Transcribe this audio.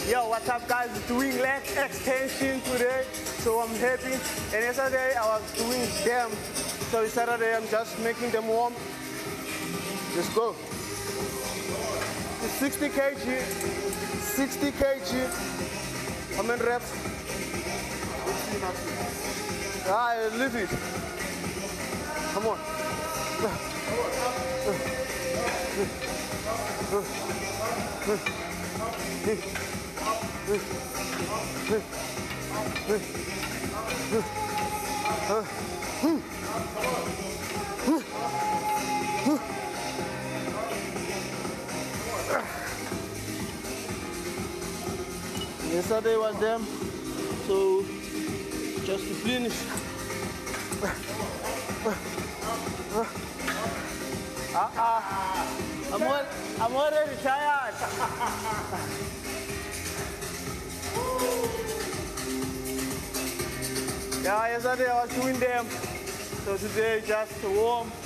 Yo, what's up guys? Doing leg extension today, so I'm happy. And yesterday I was doing them, so Saturday I'm just making them warm. Let's go. 60 kg, 60 kg. How many reps? Lift it. Come on. Yesterday was them, so just to finish. I'm already tired. Yeah, yesterday I was doing them, so today just warm.